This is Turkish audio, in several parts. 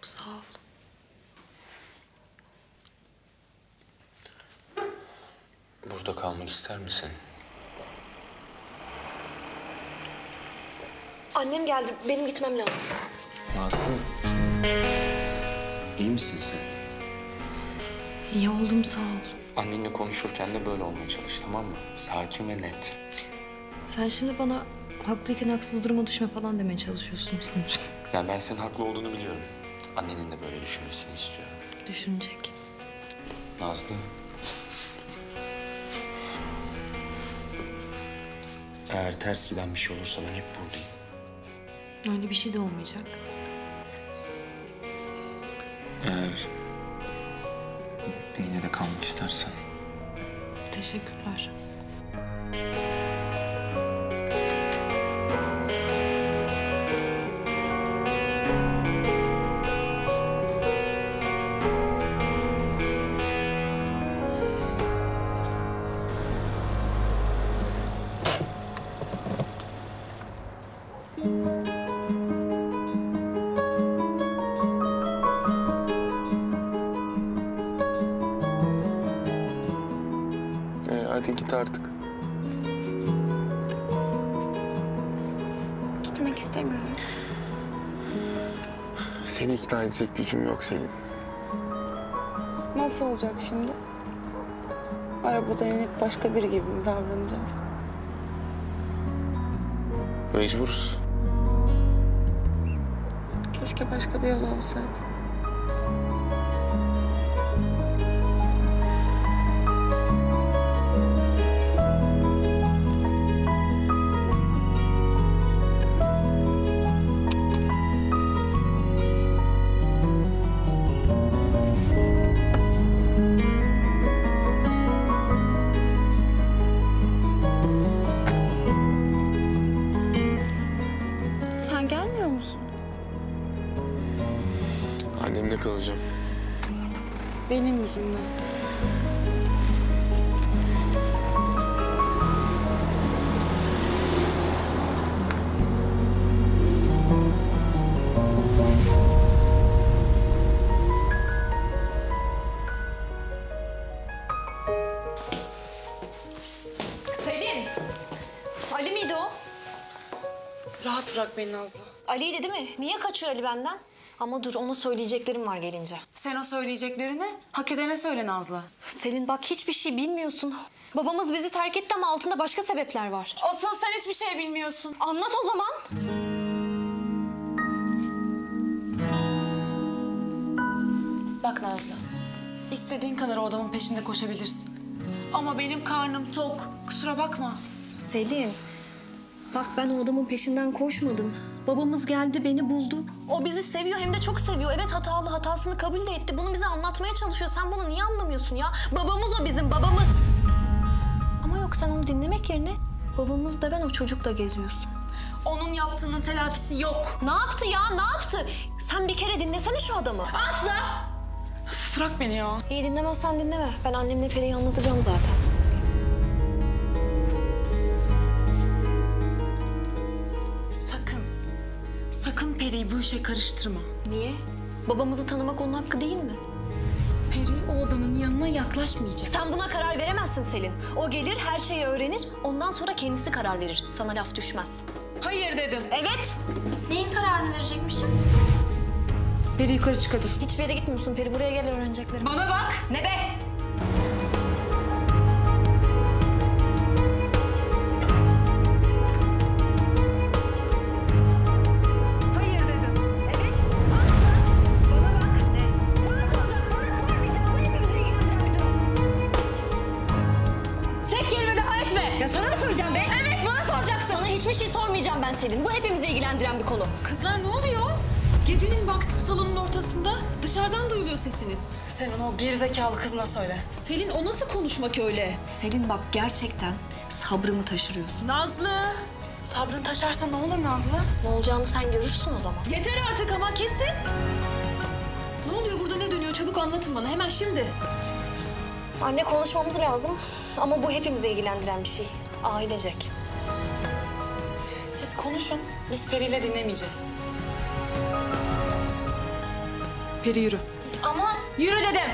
Sağ ol. Burada kalmak ister misin? Annem geldi. Benim gitmem lazım. Nazlı. İyi misin sen? İyi oldum, sağ ol. Annenle konuşurken de böyle olmaya çalış, tamam mı? Sakin ve net. Sen şimdi bana haklıyken haksız duruma düşme falan demeye çalışıyorsun sanırım. Ya ben senin haklı olduğunu biliyorum. Annenin de böyle düşünmesini istiyorum. Düşünecek. Nazlı. Eğer ters giden bir şey olursa ben hep buradayım. Öyle bir şey de olmayacak. Eğer yine de kalmak istersen. Teşekkürler. Hadi git artık. Gitmek istemiyorum. Seni ikna edecek gücüm yok senin. Nasıl olacak şimdi? Arabada inip başka biri gibi mi davranacağız? Mecburuz. Keşke başka bir yol olsaydı. Sen gelmiyor musun? Annemle kalacağım. Benim yüzümden. Selin! Ali miydi o? Rahat bırak beni Nazlı. Ali'ydi değil mi? Niye kaçıyor Ali benden? Ama dur, ona söyleyeceklerim var gelince. Sen o söyleyeceklerini hak edene söyle Nazlı. Selin bak, hiçbir şey bilmiyorsun. Babamız bizi terk etti ama altında başka sebepler var. Asıl sen hiçbir şey bilmiyorsun. Anlat o zaman. Bak Nazlı, istediğin kadar o adamın peşinde koşabilirsin. Ama benim karnım tok, kusura bakma. Selin, bak ben o adamın peşinden koşmadım. Babamız geldi, beni buldu. O bizi seviyor, hem de çok seviyor. Evet, hatalı, hatasını kabul de etti. Bunu bize anlatmaya çalışıyor. Sen bunu niye anlamıyorsun ya? Babamız o bizim, babamız. Ama yok, sen onu dinlemek yerine babamız da ben o çocukla geziyorsun. Onun yaptığının telafisi yok. Ne yaptı ya, ne yaptı? Sen bir kere dinlesene şu adamı. Aslı! Üf, bırak beni ya. İyi, dinlemezsen dinleme. Ben annemle Peri'yi anlatacağım zaten. Sakın Peri'yi bu işe karıştırma. Niye? Babamızı tanımak onun hakkı değil mi? Peri o adamın yanına yaklaşmayacak. Sen buna karar veremezsin Selin. O gelir, her şeyi öğrenir. Ondan sonra kendisi karar verir. Sana laf düşmez. Hayır dedim. Evet. Neyin kararını verecekmişim? Peri yukarı çık hadi. Hiçbir yere gitmiyorsun Peri. Buraya gel, öğreneceklerim. Bana bak. Ne be? Tek kelime daha etme. Ya sana mı soracağım be? Evet, bana soracaksın. Sana hiçbir şey sormayacağım ben Selin. Bu hepimizi ilgilendiren bir konu. Kızlar ne oluyor? Gecenin vakti salonun ortasında dışarıdan duyuluyor sesiniz. Sen onu o gerizekalı kızına söyle. Selin, o nasıl konuşmak öyle? Selin bak, gerçekten sabrımı taşırıyorsun. Nazlı! Sabrın taşarsa ne olur Nazlı? Ne olacağını sen görürsün o zaman. Yeter artık ama, kesin. Ne oluyor burada, ne dönüyor? Çabuk anlatın bana, hemen şimdi. Anne, konuşmamız lazım. Ama bu hepimizi ilgilendiren bir şey. Ailecek. Siz konuşun, biz Peri'yle dinlemeyeceğiz. Peri yürü. Ama Yürü dedim.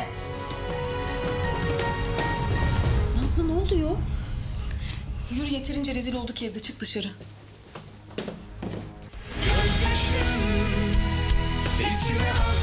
Nazlı ne oluyor? Yürü, yeterince rezil olduk evde. Çık dışarı. Gözyaşım içine